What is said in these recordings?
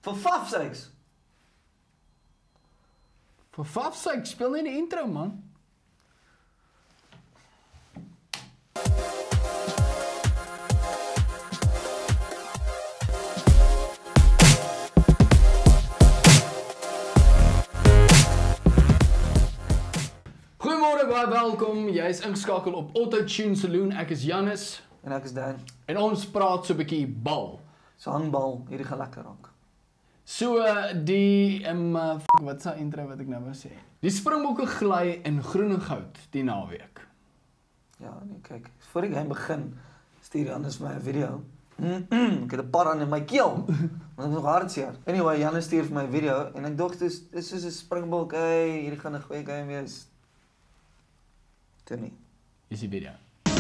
For fuck's sakes. For fuck's sake, speel net die intro, man. Goeiemôre, baie welkom. Jy is ingeskakel op Auto-Tune Saloon. Ek is Janus. En ek is Dan. En ons praat so 'n bietjie bal. So handbal, hierdie gaan lekker raak. So die wat is daai intro wat ek nou wou sê? Die Springbokke gly in groen en goud die naweek. Ja, nee, kyk. Voor die game begin, stuur Janus vir my 'n video. Ek het 'n par aan in my keel. Want ek is nog hartseer. Anyway, Janus stuur vir my 'n video en ek dink dis soos 'n Springbok, hey, hierdie gaan 'n goeie game wees. Toe nie. Is die video.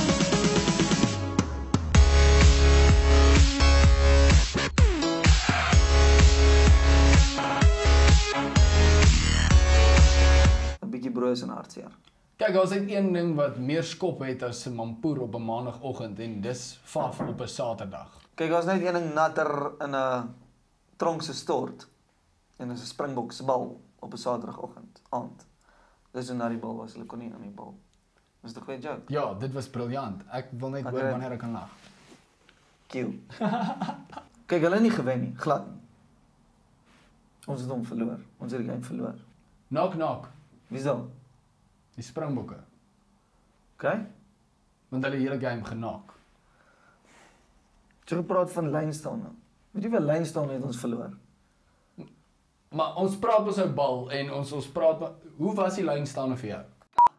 Broos en hartseer. Kyk, daar's net een ding wat meer skop het as 'n mampoer op 'n maandagooggend en dis faf op 'n Saterdag. Kyk, daar's net een ding natter in 'n tronk se stort en dis 'n Springbok se bal op 'n Saterdagoggend aand. Dis hoe na die bal was, hulle kon nie aan die bal. Dis 'n goeie joke. Ja, dit was briljant. Ek wil net hoor wanneer ek kan lag. Q. Kyk, hulle het nie gewen nie, glad nie. Ons het hom verloor. Ons het die game verloor. Knock knock. Wie's dit? Die Springbokke. Okay? Want hulle hele game genak. Jy gepraat van Lynestone. Weet jy wel Lynestone het ons verloor? Maar ons praat oor sy bal en ons praat hoe was die lynstande vir jou?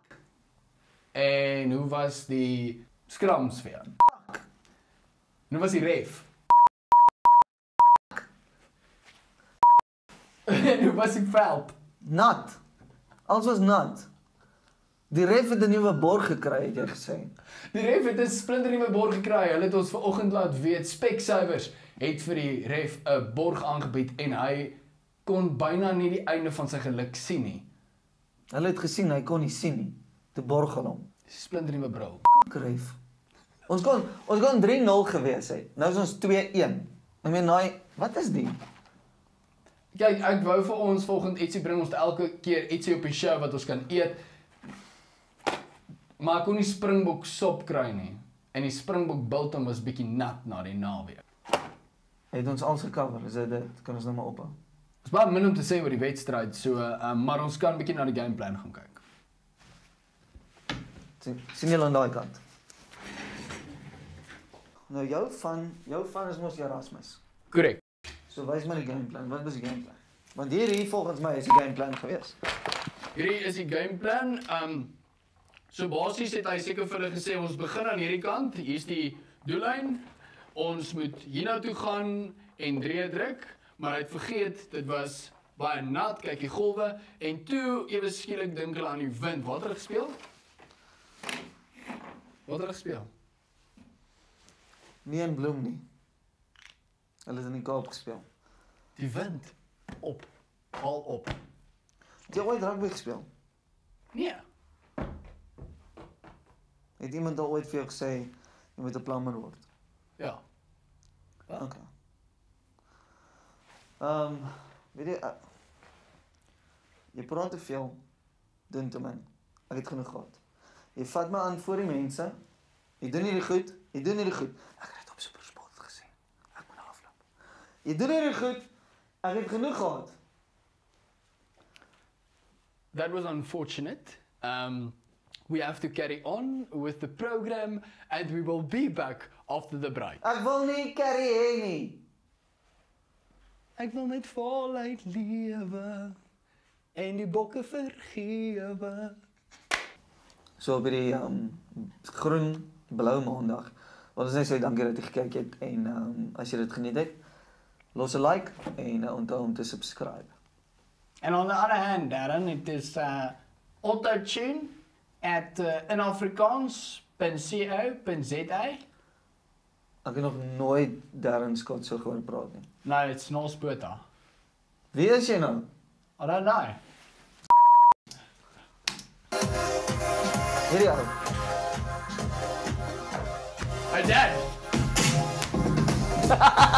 En hoe was die scrums vir jou? En hoe was die ref? En hoe was die veld? Nat. Alles was nat. Die ref het 'n nuwe borg gekry, het jy gesê. Die ref het 'n splinternuwe borg gekry. Hulle het ons vanoggend laat weet Specsavers het vir die ref 'n borg aangebied en hy kon byna nie die einde van sy geluk sien nie. Hulle het gesien hy kon nie sien nie. Toe borg hulle hom. Splinternuwe bril. Ref. Ons kon 3-0 gewees het. Nou is ons 2-1. Ek meen, wat is die? Kyk, ek wou vir ons volgende ietsie bring ons elke keer ietsie op die show wat ons kan eet. Maar ek kon nie Springbok sop kry nie. En die Springbok biltong was bietjie nat na die naweek. Het ons alles gecover, is dit? Kan ons nou maar ophou. Dit is baie min om te sê oor die wedstryd, so maar ons kan bietjie na die gameplan gaan kyk. Sien julle aan daai kant. Nou jou van is mos Erasmus. Korrek. So wys my die gameplan. Wat was die gameplan? Want hier volgens my is die gameplan gewees. Hierdie is die gameplan. So basies het hy seker vir hulle gesê ons begin aan hierdie kant. Hier's die doellyn. Ons moet hierna toe gaan en 3 druk, maar hy het vergeet dit was baie nat, kyk die golwe en toe ewe skielik dink hulle aan die wind. Wat het hulle gespeel? Wat het hulle gespeel? Nie in Bloem nie. Hulle het in die Kaap gespeel. Die wind op, al op. Het jy ooit rugby gespeel? Nee. Het iemand al ooit vir jou gesê jy moet 'n plumber word? Ja. Okay. Weet jy praat te veel, doen te min. Ek het genoeg gehad. Jy vat my aan voor die mense. Jy doen hierdie goed. Ek het dit op SuperSport gesien. Ek moet afloop. Jy doen hierdie goed. Ek het genoeg gehad. That was unfortunate. We have to carry on with the program and we will be back after the break. Ek wil nie carry hê nie. Ek wil net voluit lewe en die bokke vergewe. So op die groen blou maandag. Wil ons net sê dankie dat jy gekyk het en as jy dit geniet het, los 'n like en onthou om te subscribe. And on the other hand, Darren, it is Auto-Tune at in Afrikaans.co.za. Ek het nog nooit Darren Scott so gehoor praat nie. No, it's Norspota. Wie is jy nou? I don't know. Hierdie ou. Hey, Dad.